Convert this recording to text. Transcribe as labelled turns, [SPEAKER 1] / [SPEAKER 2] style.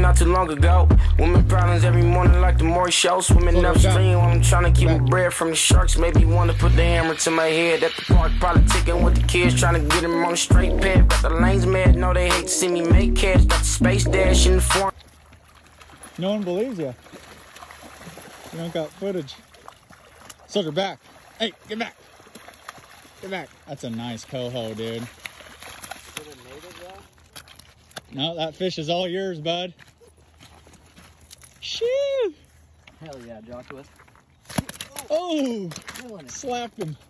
[SPEAKER 1] not too long ago. Women problems every morning like the Maury Show. Swimming upstream while I'm trying to keep my bread from the sharks. Maybe want to put the hammer to my head at the park. Politicking with the kids, trying to get them on the straight path. Got the lanes mad, know they hate to see me make cash. Got the space dash in the form.
[SPEAKER 2] No one believes you. You don't got footage. Sucker back. Hey, get back. Get back. That's a nice coho, dude. No, that fish is all yours, bud. Shoo!
[SPEAKER 3] Hell yeah, Joshua.
[SPEAKER 2] Oh! Slapped him.